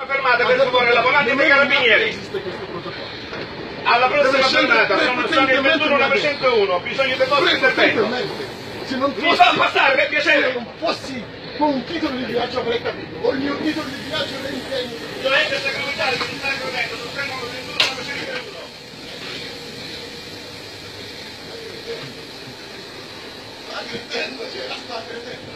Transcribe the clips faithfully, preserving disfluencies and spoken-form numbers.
fermate per favore la volante dei carabinieri. Alla prossima giornata sono sono il ventuno novecentouno, bisogna del vostro intervento. Se non Mi fa passare, per piacere. Se non fossi con un titolo di viaggio avrei capito. Ho il mio titolo di viaggio e l'impegno. Dovete secretare che mi sta corretto, sul treno ventuno novecentouno. Sta credendo, c'era, sta credendo.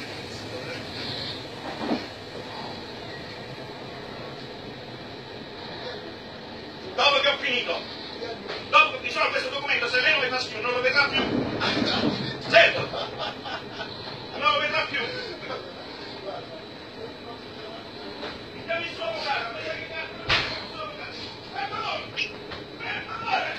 Dopo che ho finito, dopo che mi sono questo documento, se lei non mi fa più, non lo vedrà più. Certo, non lo vedrà più. Mi chiami il suo avvocato, mi sa che cazzo non è il suo avvocato. Per favore, per favore.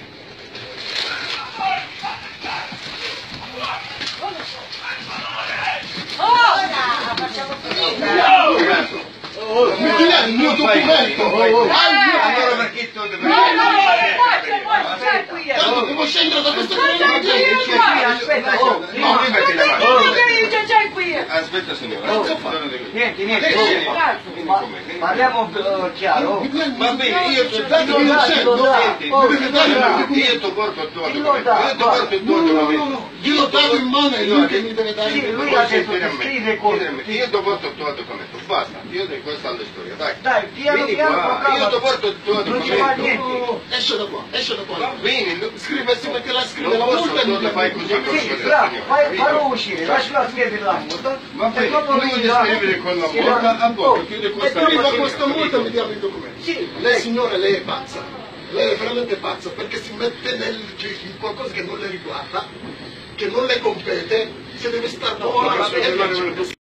Ora facciamo finita! Mi dia il mio documento! Allora perché tu devi... No, no, no, poi stai qui! Tanto devo scendere da questo Aspetta, No, mi metti la mano. c'è già qui! Aspetta signore. Niente, niente, parliamo chiaro. Va bene, io ti Datemi il scendo! io ti porto il tuo documento. Io ti porto il tuo No, no, no, documento. no, glielo dato in mano e lui che mi deve dare Sì, il lui documento. ha detto che scrive con... Io ti porto il tuo documento, basta. Io di questa è la storia, dai. Dai, piano Vieni piano, qua, con io ti calma. porto il tuo Non ci va documento. niente. No, no, no, esce da qua, esce da Va qua. bene, no- Scrive assieme che la scrive non la posso, multa e tu mi le fai così con Sì, questa bravo, signora, fai, capito? fallo uscire, lasciala scrivere la multa. Va e bene, dopo lui lui deve dà- scrivere con la sì, multa, a poco, chiude E questa prima storia, questa multa capito? mi diamo i documenti. Sì, Lei signore, lei è pazza. Lei è veramente pazza perché si mette nel, in qualcosa che non le riguarda, che non le compete, se deve star buona.